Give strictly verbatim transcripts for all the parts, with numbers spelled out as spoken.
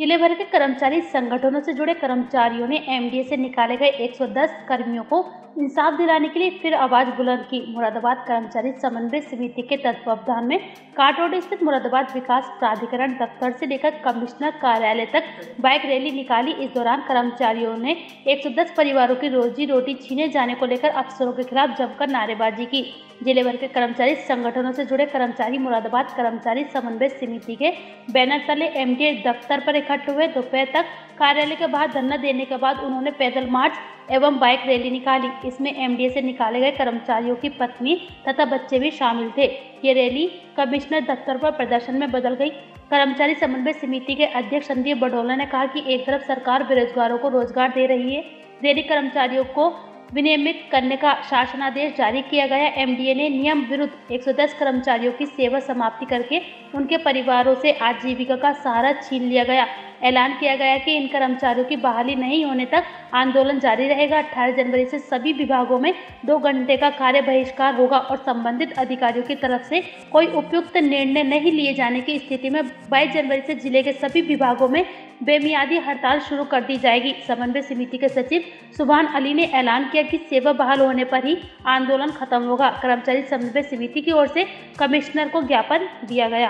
जिले भर के कर्मचारी संगठनों से जुड़े कर्मचारियों ने एमडीए से निकाले गए एक सौ दस कर्मियों को इंसाफ दिलाने के लिए फिर आवाज बुलंद की। मुरादाबाद कर्मचारी समन्वय समिति के तत्वावधान में काट रोड स्थित मुरादाबाद विकास प्राधिकरण दफ्तर से लेकर कमिश्नर कार्यालय तक बाइक रैली निकाली। इस दौरान कर्मचारियों ने एक सौ दस परिवारों की रोजी रोटी छीने जाने को लेकर अफसरों के खिलाफ जमकर नारेबाजी की। जिले भर के कर्मचारी संगठनों से जुड़े कर्मचारी मुरादाबाद कर्मचारी समन्वय समिति के बैनर तले एमडीए दफ्तर पर इकट्ठे हुए। दोपहर तक कार्यालय के बाहर धरना देने के बाद उन्होंने पैदल मार्च एवं बाइक रैली निकाली। इसमें एमडीए से निकाले गए कर्मचारियों की पत्नी तथा बच्चे भी शामिल थे। ये रैली कमिश्नर दफ्तर पर प्रदर्शन में बदल गई। कर्मचारी समन्वय समिति के अध्यक्ष संदीप बडोला ने कहा कि एक तरफ सरकार बेरोजगारों को रोजगार दे रही है, दैनिक कर्मचारियों को विनियमित करने का शासनादेश जारी किया गया। एमडीए ने नियम विरुद्ध एक सौ दस कर्मचारियों की सेवा समाप्ति करके उनके परिवारों से आजीविका का सहारा छीन लिया गया। ऐलान किया गया कि इन कर्मचारियों की बहाली नहीं होने तक आंदोलन जारी रहेगा। अठारह जनवरी से सभी विभागों में दो घंटे का कार्य बहिष्कार होगा और संबंधित अधिकारियों की तरफ से कोई उपयुक्त निर्णय नहीं लिए जाने की स्थिति में बाईस जनवरी से जिले के सभी विभागों में बेमियादी हड़ताल शुरू कर दी जाएगी। समन्वय समिति के सचिव सुभान अली ने ऐलान किया कि सेवा बहाल होने पर ही आंदोलन खत्म होगा। कर्मचारी समन्वय समिति की ओर से कमिश्नर को ज्ञापन दिया गया।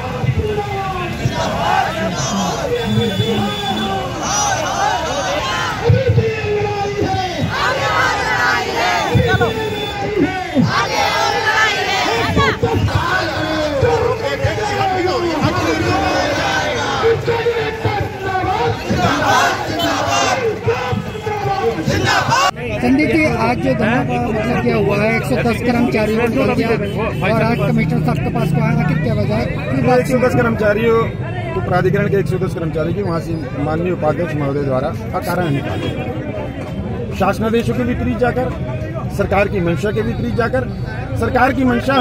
संदीप जी, आज जो धरना मतलब किया हुआ है एक सौ दस कर्मचारियों को निकल गया और आज कमिश्नर साहब के पास को आना कि क्या वजह है? एक सौ दस कर्मचारियों तो प्राधिकरण के एक सौ दस कर्मचारी की वहाँ से माननीय उपाध्यक्ष महोदय द्वारा अकारण निकाले। शासनादेशों के विपरीत जाकर, सरकार की मंशा के विपरीत जाकर, सरकार की मंशा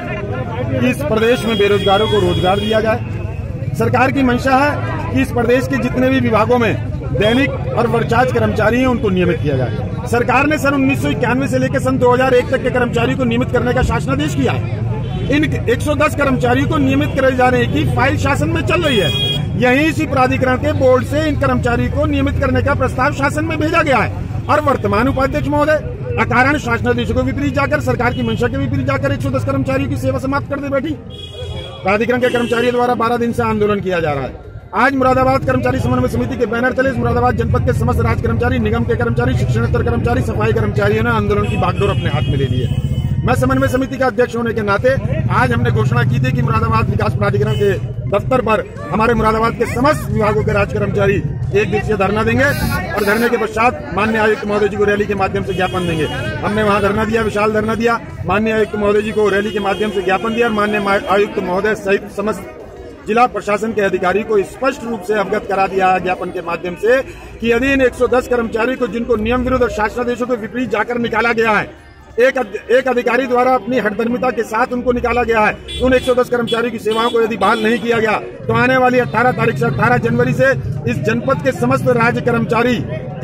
है कि इस प्रदेश में बेरोजगारों को रोजगार दिया जाए। सरकार की मंशा है कि इस प्रदेश के जितने भी विभागों में दैनिक और वर्चाज कर्मचारी हैं उनको नियमित किया जाए। सरकार ने सन उन्नीस सौ इक्यानवे से लेकर सन दो हज़ार एक तक के कर्मचारियों को नियमित करने का शासनादेश किया है। इन एक सौ दस कर्मचारियों को नियमित करे जाने की फाइल शासन में चल रही है। यही इसी प्राधिकरण के बोर्ड से इन कर्मचारी को नियमित करने का प्रस्ताव शासन में भेजा गया है और वर्तमान उपाध्यक्ष महोदय अकारण शासनादेशों को विपरीत जाकर, सरकार की मंशा के विपरीत जाकर एक सौ दस कर्मचारियों की सेवा समाप्त कर दे बैठी। प्राधिकरण के कर्मचारियों द्वारा बारह दिन से आंदोलन किया जा रहा है। आज मुरादाबाद कर्मचारी समन्वय समिति के बैनर तले मुरादाबाद जनपद के समस्त राज्य कर्मचारी, निगम के कर्मचारी, शिक्षणेतर कर्मचारी, सफाई कर्मचारियों ने आंदोलन की बागडोर अपने हाथ में ले ली है। मैं समन्वय समिति का अध्यक्ष होने के नाते आज हमने घोषणा की थी कि मुरादाबाद विकास प्राधिकरण के दफ्तर पर हमारे मुरादाबाद के समस्त विभागों के राज्य कर्मचारी एक दिवसीय धरना देंगे और धरने के पश्चात माननीय आयुक्त महोदय जी को रैली के माध्यम से ज्ञापन देंगे। हमने वहां धरना दिया, विशाल धरना दिया, माननीय आयुक्त महोदय जी को रैली के माध्यम से ज्ञापन दिया और माननीय आयुक्त महोदय सहित समस्त जिला प्रशासन के अधिकारी को स्पष्ट रूप से अवगत करा दिया है ज्ञापन के माध्यम से कि यदि इन एक सौ दस कर्मचारी को जिनको नियम विरुद्ध और शासनादेशों के विपरीत जाकर निकाला गया है, एक एक अधिकारी द्वारा अपनी हठधर्मिता के साथ उनको निकाला गया है, उन एक सौ दस कर्मचारियों की सेवाओं को यदि बहाल नहीं किया गया तो आने वाली अठारह तारीख से अठारह जनवरी से इस जनपद के समस्त राज्य कर्मचारी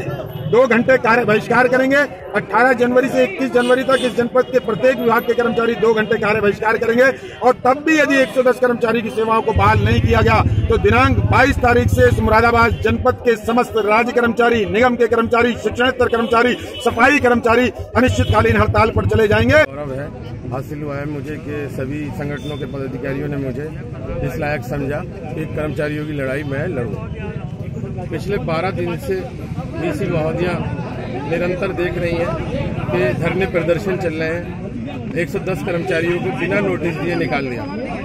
दो घंटे कार्य बहिष्कार करेंगे। अठारह जनवरी से इक्कीस जनवरी तक इस जनपद के प्रत्येक विभाग के कर्मचारी दो घंटे कार्य बहिष्कार करेंगे और तब भी यदि एक सौ दस कर्मचारी की सेवाओं को बहाल नहीं किया गया तो दिनांक बाईस तारीख से इस मुरादाबाद जनपद के समस्त राज्य कर्मचारी, निगम के कर्मचारी, शिक्षणेतर कर्मचारी, सफाई कर्मचारी अनिश्चितकालीन हड़ताल पर चले जाएंगे। गौरव है, हासिल हुआ है मुझे कि सभी संगठनों के पदाधिकारियों ने मुझे इस लायक समझा कि कर्मचारियों की लड़ाई मैं लड़ूं। पिछले बारह दिन से डीसी महोदया निरंतर देख रही हैं कि धरने प्रदर्शन चल रहे हैं। एक सौ दस कर्मचारियों को बिना नोटिस दिए निकाल दिया।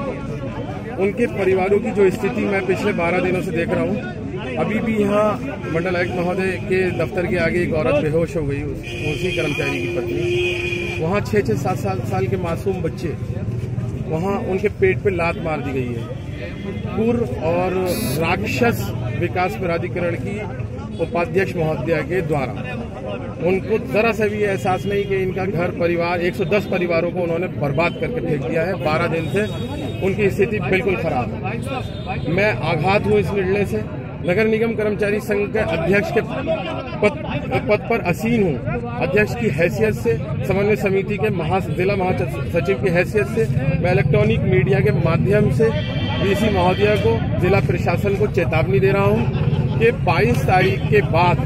उनके परिवारों की जो स्थिति मैं पिछले बारह दिनों से देख रहा हूँ, अभी भी यहाँ मंडल आयुक्त महोदय के दफ्तर के आगे एक औरत बेहोश हो गई, उसी कर्मचारी की पत्नी। वहाँ छः छः सात सात साल के मासूम बच्चे, वहाँ उनके पेट पे लात मार दी गई है। पूर्व और राक्षस विकास प्राधिकरण की उपाध्यक्ष महोदया के द्वारा उनको जरा सा भी एहसास नहीं कि इनका घर परिवार एक सौ दस परिवारों को उन्होंने बर्बाद करके फेंक दिया है। बारह दिन से उनकी स्थिति बिल्कुल खराब है। मैं आघात हूँ इस निर्णय से। नगर निगम कर्मचारी संघ के अध्यक्ष के पद, पद पर आसीन हूँ। अध्यक्ष की हैसियत से, समन्वय समिति के महा जिला महासचिव की हैसियत से मैं इलेक्ट्रॉनिक मीडिया के माध्यम से वीसी महोदया को, जिला प्रशासन को चेतावनी दे रहा हूं कि बाईस तारीख के बाद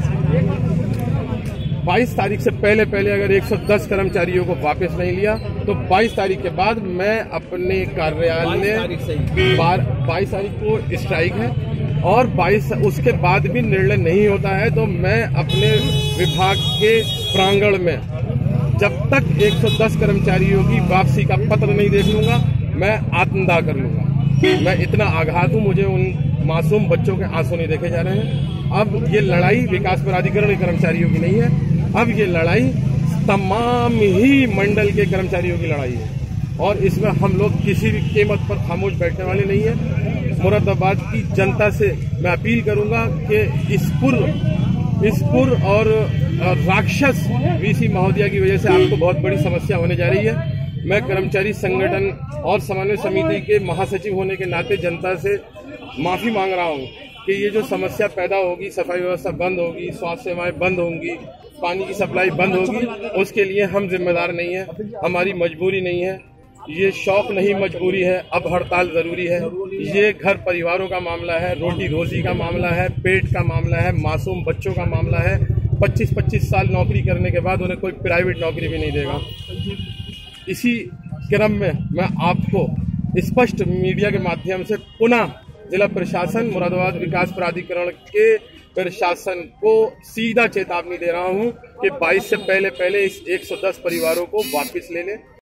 बाईस तारीख से पहले पहले अगर एक सौ दस कर्मचारियों को वापस नहीं लिया तो बाईस तारीख के बाद मैं अपने कार्यालय बाईस तारीख को स्ट्राइक है और बाईस उसके बाद भी निर्णय नहीं होता है तो मैं अपने विभाग के प्रांगण में जब तक एक सौ दस कर्मचारियों की वापसी का पत्र नहीं देख लूंगा मैं आत्मदाह कर लूंगा। मैं इतना आघात हूं, मुझे उन मासूम बच्चों के आंसू नहीं देखे जा रहे हैं। अब ये लड़ाई विकास प्राधिकरण के कर्मचारियों की नहीं है, अब ये लड़ाई तमाम ही मंडल के कर्मचारियों की लड़ाई है और इसमें हम लोग किसी भी कीमत पर खामोश बैठने वाले नहीं है। मुरादाबाद की जनता से मैं अपील करूंगा कि इसपुर इसपुर और राक्षस वीसी महोदया की वजह से आपको बहुत बड़ी समस्या होने जा रही है। मैं कर्मचारी संगठन और समन्वय समिति के महासचिव होने के नाते जनता से माफी मांग रहा हूं कि ये जो समस्या पैदा होगी, सफाई व्यवस्था बंद होगी, स्वास्थ्य सेवाएं बंद होंगी, पानी की सप्लाई बंद होगी, उसके लिए हम जिम्मेदार नहीं है, हमारी मजबूरी नहीं है, ये शौक नहीं मजबूरी है। अब हड़ताल जरूरी है। ये घर परिवारों का मामला है, रोटी रोजी का मामला है, पेट का मामला है, मासूम बच्चों का मामला है। पच्चीस पच्चीस साल नौकरी करने के बाद उन्हें कोई प्राइवेट नौकरी भी नहीं देगा। इसी क्रम में मैं आपको स्पष्ट मीडिया के माध्यम से पुनः जिला प्रशासन, मुरादाबाद विकास प्राधिकरण के प्रशासन को सीधा चेतावनी दे रहा हूं कि बाईस से पहले पहले इस एक सौ दस परिवारों को वापस ले लें।